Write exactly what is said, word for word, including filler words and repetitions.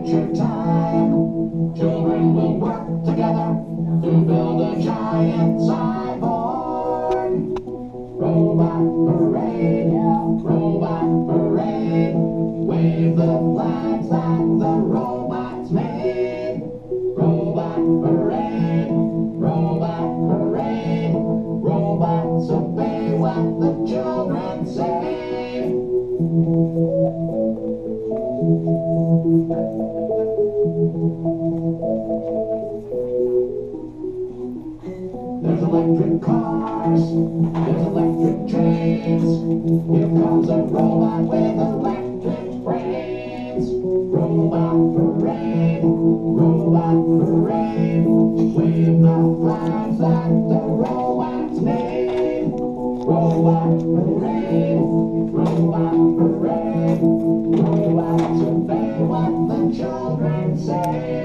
adventure time. Children will work together to build a giant cyborg. Robot parade, robot parade. Wave the flags that the robots made. Robot parade, robot parade. Robots obey what the children say. There's electric cars, there's electric trains. Here comes a robot with electric brains. Robot parade, robot parade. Wave the flags that the robots made. Robot parade, robot parade. Robots obey what the children say.